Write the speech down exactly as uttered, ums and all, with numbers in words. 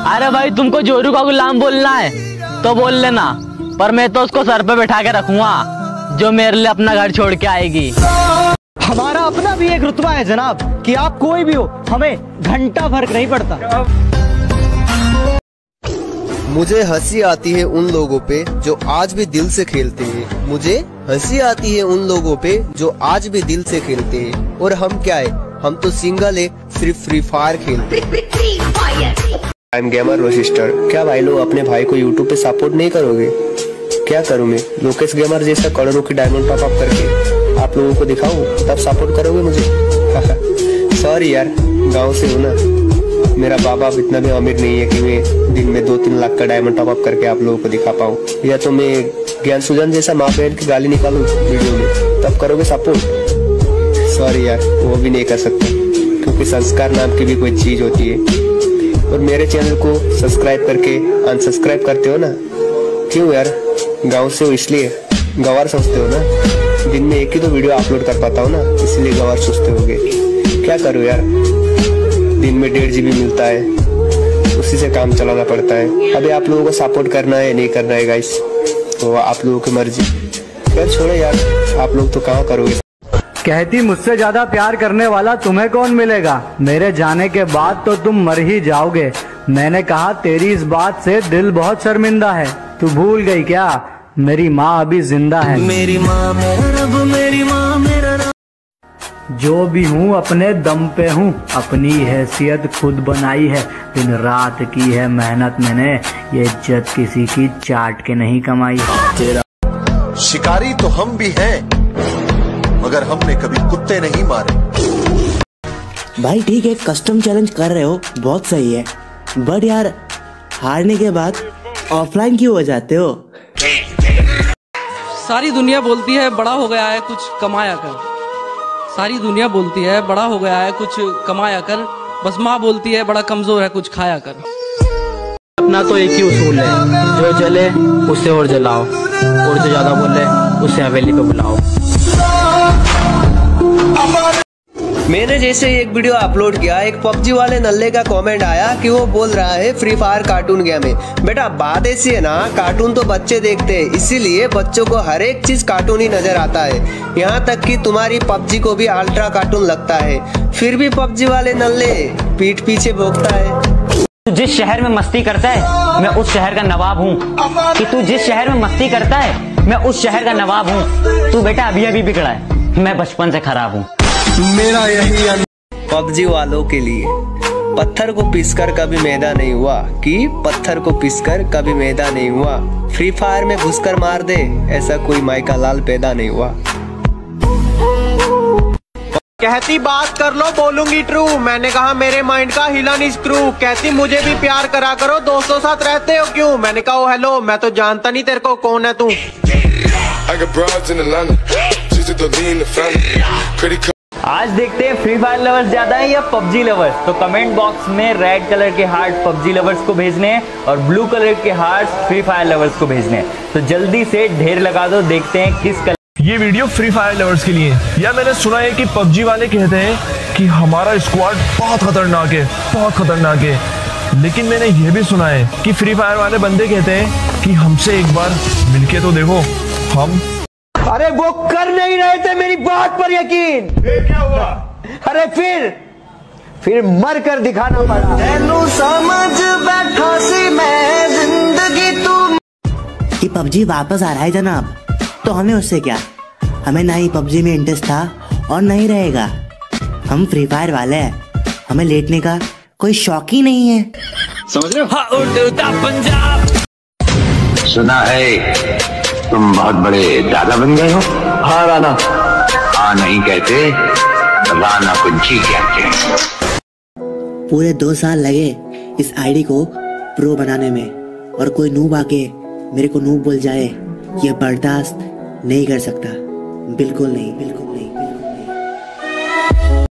अरे भाई तुमको जोरू का गुलाम बोलना है तो बोल लेना, पर मैं तो उसको सर पे बैठा के रखूंगा जो मेरे लिए अपना घर छोड़ के आएगी। हमारा अपना भी एक रुतबा है जनाब कि आप कोई भी हो, हमें घंटा फर्क नहीं पड़ता। मुझे हंसी आती है उन लोगों पे जो आज भी दिल से खेलते हैं। मुझे हंसी आती है उन लोगों पे जो आज भी दिल से खेलते हैं। और हम क्या है, हम तो सिंगल है, सिर्फ फ्री फायर खेलते हैं। आई एम गेमर रोसिस्टर। क्या भाई लोग अपने भाई को यूट्यूब पे सपोर्ट नहीं करोगे? क्या करूँ मैं, लोकेश गेमर जैसा करोड़ों की डायमंड टॉप अप करके आप लोगों को दिखाऊं, तब सपोर्ट करोगे मुझे? सॉरी यार, गांव से हूँ ना, मेरा बाप बाप इतना भी अमीर नहीं है कि मैं दिन में दो तीन लाख का डायमंड टॉप अप करके आप लोगों को दिखा पाऊँ। या तो मैं ज्ञान सुजन जैसा माँ बहन की गाली निकालूं वीडियो में, तब करोगे सपोर्ट? सॉरी यार, वो भी नहीं कर सकते, क्योंकि संस्कार नाम की भी कोई चीज होती है। और मेरे चैनल को सब्सक्राइब करके अनसब्सक्राइब करते हो ना, क्यों यार? गाँव से हो इसलिए गवार सोचते हो ना? दिन में एक ही तो वीडियो अपलोड कर पाता हूँ ना, इसलिए गवार सोचते होगे। क्या करूँ यार, दिन में डेढ़ जीबी मिलता है, उसी से काम चलाना पड़ता है। अभी आप लोगों को सपोर्ट करना है नहीं करना है गाइस, तो आप लोगों की मर्जी। यार छोड़ो यार, आप लोग तो कहाँ करोगे। कहती मुझसे ज्यादा प्यार करने वाला तुम्हें कौन मिलेगा, मेरे जाने के बाद तो तुम मर ही जाओगे। मैंने कहा तेरी इस बात से दिल बहुत शर्मिंदा है, तू भूल गई क्या मेरी माँ अभी जिंदा है। मेरी माँ मेरा रब, मेरी माँ मेरा रब। जो भी हूँ अपने दम पे हूँ, अपनी हैसियत खुद बनाई है, दिन रात की है मेहनत मैंने, ये इज्जत किसी की चाट के नहीं कमाई। तेरा शिकारी तो हम भी हैं, मगर हमने कभी कुत्ते नहीं मारे। भाई ठीक है, कस्टम चैलेंज कर रहे हो, बहुत सही है, बट यार हारने के बाद ऑफलाइन क्यों हो जाते हो? सारी दुनिया बोलती है बड़ा हो गया है कुछ कमाया कर, सारी दुनिया बोलती है बड़ा हो गया है कुछ कमाया कर, बस माँ बोलती है बड़ा कमजोर है कुछ खाया कर। अपना तो एक ही उसूल है, जो जले उसे और जलाओ, और जो ज्यादा बोले उसे हवेली पे बुलाओ। मैंने जैसे एक वीडियो अपलोड किया, एक पबजी वाले नल्ले का कमेंट आया कि वो बोल रहा है फ्री फायर कार्टून गेम है। बेटा बात ऐसी है ना, कार्टून तो बच्चे देखते हैं, इसीलिए बच्चों को हर एक चीज कार्टून ही नजर आता है। यहाँ तक कि तुम्हारी पबजी को भी अल्ट्रा कार्टून लगता है, फिर भी पबजी वाले नल्ले पीठ पीछे भोंकता है। तू जिस शहर में मस्ती करता है मैं उस शहर का नवाब हूँ, कि तू जिस शहर में मस्ती करता है मैं उस शहर का नवाब हूँ। तू बेटा अभी अभी बिगड़ा है, मैं बचपन से खराब हूँ। मेरा यही पबजी वालों के लिए पत्थर को पीसकर कभी मैदा नहीं हुआ, कि पत्थर को पीसकर कभी मैदा नहीं हुआ। फ्री फायर में घुसकर मार दे, ऐसा कोई माइका लाल पैदा नहीं हुआ। कहती बात कर लो बोलूंगी ट्रू, मैंने कहा मेरे माइंड का हिला नहीं स्क्रू। कहती मुझे भी प्यार करा करो, दोस्तों साथ रहते हो क्यों? मैंने कहा ओ हेलो, मैं तो जानता नहीं तेरे को कौन है तू। आज देखते हैं फ्री फायर लवर्स ज्यादा है या पबजी लवर्स। तो कमेंट बॉक्स में रेड कलर के हार्ट पबजी लवर्स को भेजने हैं और ब्लू कलर के हार्ट फ्री फायर लवर्स को भेजने हैं। तो जल्दी से ढेर लगा दो, देखते हैं किस कलर। ये वीडियो फ्री फायर लवर्स के लिए। या मैंने सुना है कि पबजी वाले कहते हैं कि हमारा स्क्वाड बहुत खतरनाक है, बहुत खतरनाक है, लेकिन मैंने ये भी सुना है कि फ्री फायर वाले बंदे कहते हैं कि हमसे एक बार मिलके तो देखो हम। अरे वो कर नहीं रहे थे मेरी बात पर यकीन। क्या हुआ? अरे फिर फिर मर कर दिखाना पड़ा। समझ बैठा सी मैं जिंदगी तुम। कि पबजी वापस आ रहा है जनाब, तो हमें उससे क्या, हमें ना ही पबजी में इंटरेस्ट था और ना ही रहेगा। हम फ्री फायर वाले हैं, हमें लेटने का कोई शौक ही नहीं है, समझ रहे हो? पंजाब सुना है तुम बहुत बड़े दादा बन गए हो। हाँ राना। हाँ नहीं कहते, राना कुंची कहते हैं। पूरे दो साल लगे इस आईडी को प्रो बनाने में, और कोई नूब आके मेरे को नूब बोल जाए, ये बर्दाश्त नहीं कर सकता, बिल्कुल नहीं, बिल्कुल नहीं।